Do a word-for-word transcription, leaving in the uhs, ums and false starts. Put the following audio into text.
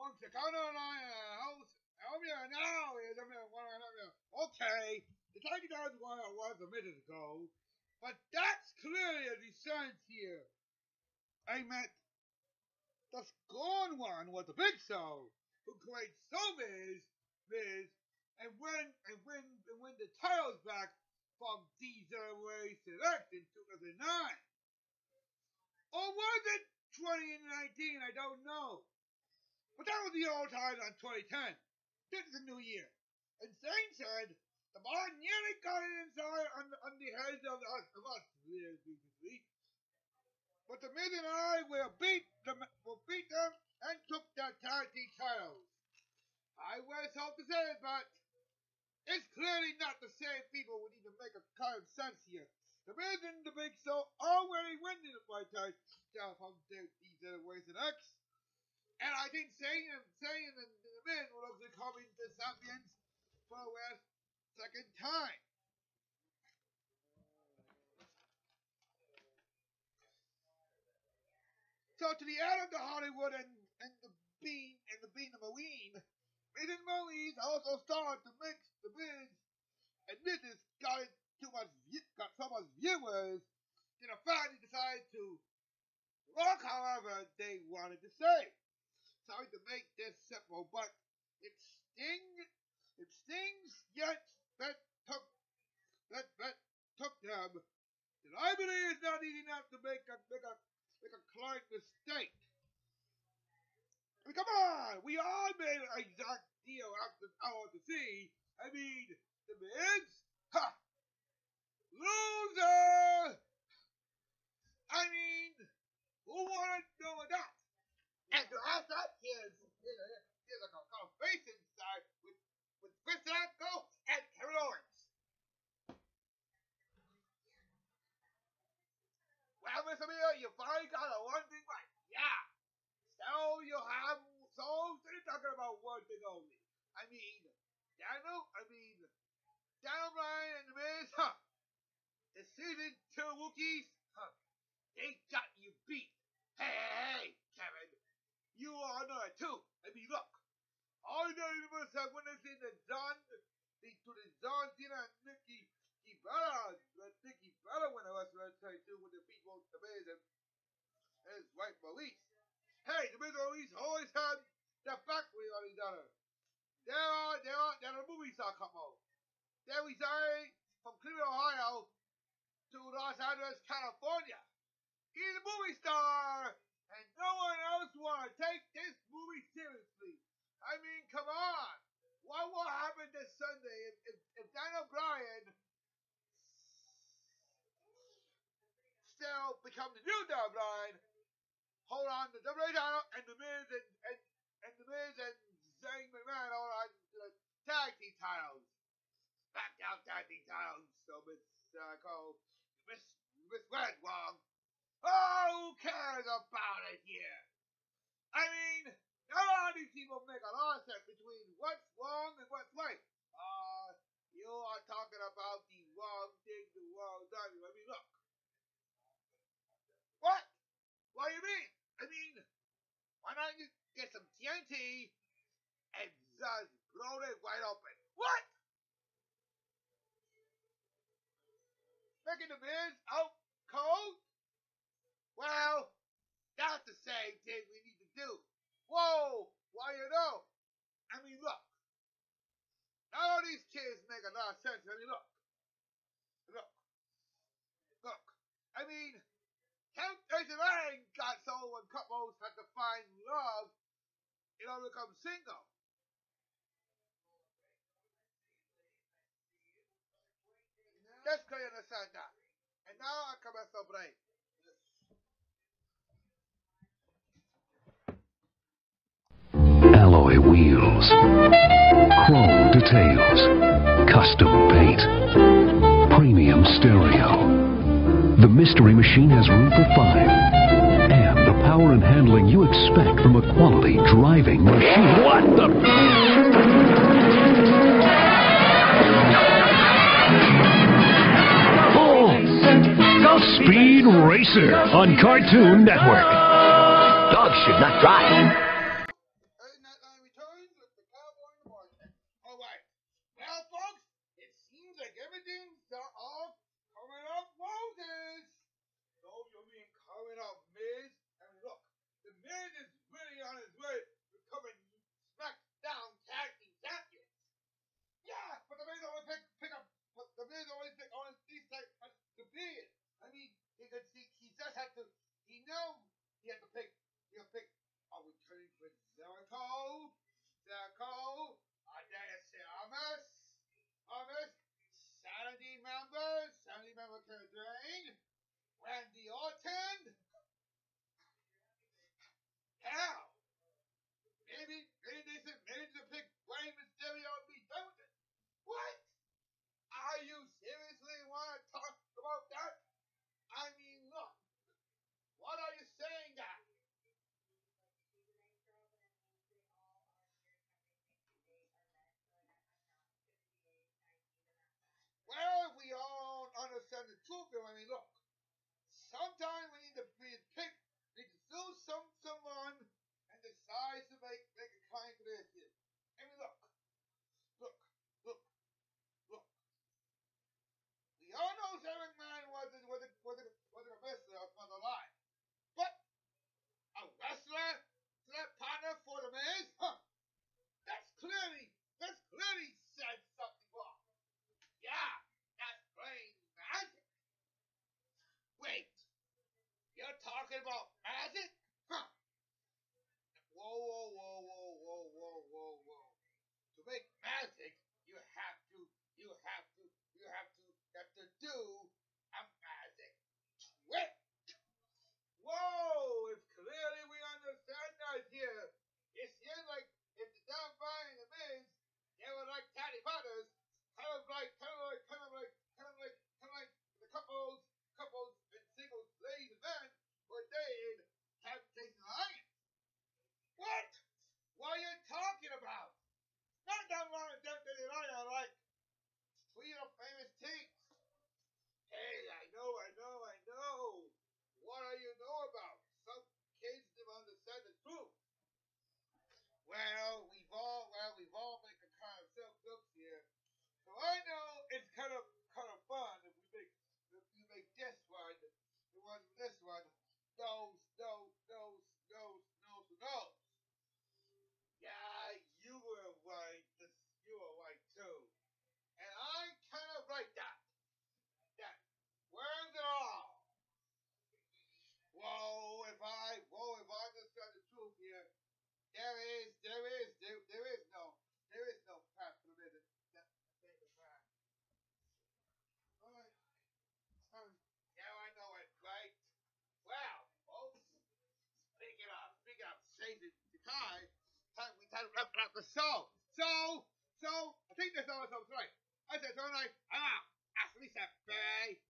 one sec. Oh, no, no, no. Oh, yeah, now is a minute. Okay, the twenty thousand was a minute ago, but that's clearly a descent here. I meant the scorn one was the big show, who creates showbiz, biz, and when and when and when the title's back from D-Generation X in two thousand nine. Or was it twenty nineteen? I don't know. But that was the old time on twenty ten. This is a new year. And Zane said, the bar nearly got it inside on, on the heads of us, of us, but the Miz and I will beat them, will beat them and took the tag team titles. I was hope to say it, but it's clearly not the same people. We need to make a kind of sense here. The Miz and the Big Show already winning the fight tag down from these Generation X. And I think Zayn and Zayn and the Miz will also come into the champions for the second time. So to the end of the Hollywood and, and the Bean and the Bean and Marine, Miz and Marine also started to mix the Miz, and this has got too much got so much viewers that the fans decided to rock however they wanted to say. Sorry to make this simple, but it stings it stings yet that took that that took them that I believe it's not easy enough to make a make a make a client mistake. I mean, come on, we all made an exact deal after hour to see. I mean, the Miz, ha, loser. I mean, who wanted to know that? And to have that, here's here's a, here's a conversation side with with Chris Jericho and Kevin Owens. Well, Mister Miller, you finally got a one thing right. Yeah. So you have so they're talking about one thing only. I mean, Daniel, I mean, Daniel Bryan and the Miz, huh? The season two rookies, huh? They got you beat. Hey, hey, hey, Kevin, you are another too. I mean, look, all you know is that when they see the John, they do the John Cena and Nikki, Nikki Bella, Nikki Bella when I was trying to with the people, the Miz and his wife Maurice. Hey, the Miz and Maurice always had the factory on each other. There are, there are, there are movie star couple. They reside from Cleveland, Ohio to Los Angeles, California. He's a movie star, and no one else want to take this movie seriously. I mean, come on. What will happen this Sunday if, if, if Daniel Bryan still becomes the new Daniel Bryan? Hold on, the W W E title and the Miz and, and, and the Miz and Zayn McMahon hold on to the tag team titles. SmackDown tag team titles. So Miz uh, called Miss Miss Red wrong. Oh, who cares about it here? I mean, a lot of these people make a lot of sense between what's wrong and what's right. Uh, you are talking about the wrong thing, the wrong time. I mean, look. What? What do you mean? I mean, why not you get some T N T and just blow it right open? What? Making the Miz out cold? Well, that's the same thing we need to do. Whoa, why you know? I mean, look. Not all these kids make a lot of sense. I mean, look. Look. Look. I mean, Temptation Island got so when couples had to find love in order to become single. Let's clearly understand that. And now I come as a break. Alloy wheels, chrome details, custom paint, premium stereo. The Mystery Machine has room for five, and the power and handling you expect from a quality driving machine. What the? Oh! Speed Racer on Cartoon Network. Dogs should not drive. maybe, maybe they said, maybe they pick Rey Mysterio and be done with it. What? Are you seriously want to talk about that? I mean, look. What are you saying that? Well, we all understand the truth here. I mean, look. Sometimes we need to we need to pick, we need to sue some someone and decide to make make a claim for this here. I mean, look, look, look, look. We all know Eric Man wasn't wasn't wasn't wasn't a wrestler on the line, but a wrestler to that partner for the Miz, huh? That's clearly that's clearly said something wrong. Yeah, that's plain magic. Wait, you're talking about magic? Huh? Whoa, whoa, whoa, whoa, whoa, whoa, whoa, whoa. To make magic, you have to, you have to, you have to, you have to do a magic trick. Whoa, if clearly we understand that here. It seems like if the Downfire and the Miz, they were like Teddy Potters, kind of like, kind of like, kind of like, kind of like, kind of like the couples, couples and singles, ladies and men, were they in Temptation Alliance. What? What are you talking about? Not that long as Temptation Alliance, like three of famous teams. Hey, I know, I know, I know. What do you know about? Some kids never understand the truth. Well, we've all, well, we've all made a kind of self-looks here. So I know it's kind of, kind of fun if we make, if you make this one, the one with this one, nose, nose, nose, nose, nose, nose. Yeah, you were right. This, you were right too. And I kind of like that. That. Where's it all? Whoa, if I, whoa, if I understand the truth here, there is, there is, there, there is no, there is no path to the middle. That, that the path. Alright. Um, yeah, I know it, right? Well, folks, speaking of, speaking of saving the time, time we time to wrap up the show. So, so, I think that's all it's right. I said, so nice. I'm out. Ask Lisa, bye.